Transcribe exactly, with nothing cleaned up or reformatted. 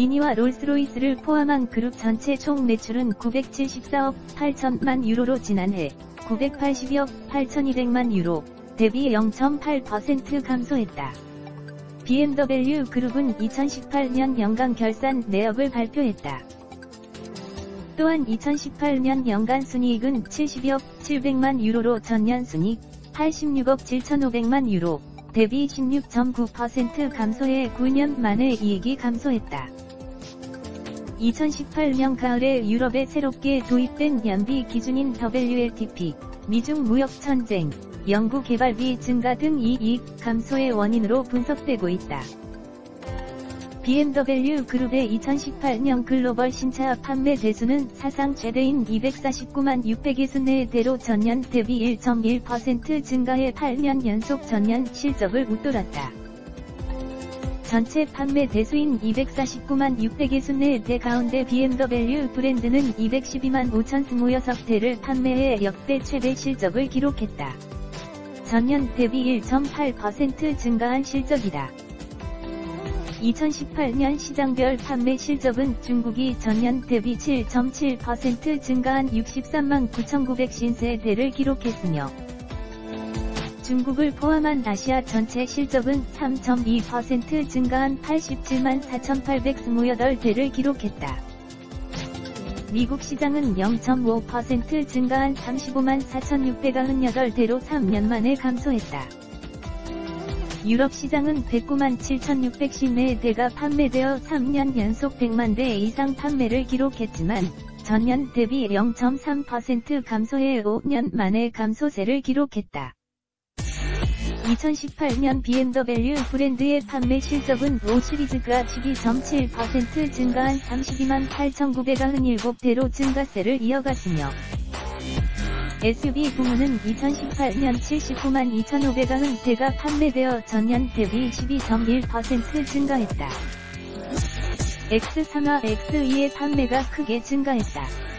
미니와 롤스로이스를 포함한 그룹 전체 총 매출은 구백칠십사억 팔천만 유로로 지난해 구백팔십이억 팔천이백만 유로 대비 영 점 팔 퍼센트 감소했다. 비엠더블유 그룹은 이천십팔 년 연간 결산 내역을 발표했다. 또한 이천십팔 년 연간 순이익은 칠십이억 칠백만 유로로 전년 순이익 팔십육억 칠천오백만 유로 대비 십육 점 구 퍼센트 감소해 구 년 만에 이익이 감소했다. 이천십팔 년 가을에 유럽에 새롭게 도입된 연비 기준인 더블유엘티피, 미중 무역 전쟁, 연구 개발비 증가 등 이 이익 감소의 원인으로 분석되고 있다. 비엠더블유 그룹의 이천십팔 년 글로벌 신차 판매 대수는 사상 최대인 이백사십구만 육백육십사 대로 전년 대비 일 점 일 퍼센트 증가해 팔 년 연속 전년 실적을 웃돌았다. 전체 판매 대수인 이백사십구만 육백육십사 대 가운데 비엠더블유 브랜드는 이백십이만 오천이십육 대를 판매해 역대 최대 실적을 기록했다. 전년 대비 일 점 팔 퍼센트 증가한 실적이다. 이천십팔 년 시장별 판매 실적은 중국이 전년 대비 칠 점 칠 퍼센트 증가한 육십삼만 구천구백오십삼 대를 기록했으며 중국을 포함한 아시아 전체 실적은 삼 점 이 퍼센트 증가한 팔십칠만 사천팔백이십팔 대를 기록했다. 미국 시장은 영 점 오 퍼센트 증가한 삼십오만 사천육백구십팔 대로 삼 년 만에 감소했다. 유럽 시장은 백구만 칠천육백십사 대가 판매되어 삼 년 연속 백만 대 이상 판매를 기록했지만 전년 대비 영 점 삼 퍼센트 감소해 오 년 만에 감소세를 기록했다. 이천십팔 년 비엠더블유 브랜드의 판매 실적은 오 시리즈가 십이 점 칠 퍼센트 증가한 삼십이만 팔천구백구십칠 대로 증가세를 이어갔으며 에스유브이 부문은 이천십팔 년 칠십구만 이천오백구십 대가 판매되어 전년 대비 십이 점 일 퍼센트 증가했다. 엑스 삼과 엑스 이의 판매가 크게 증가했다.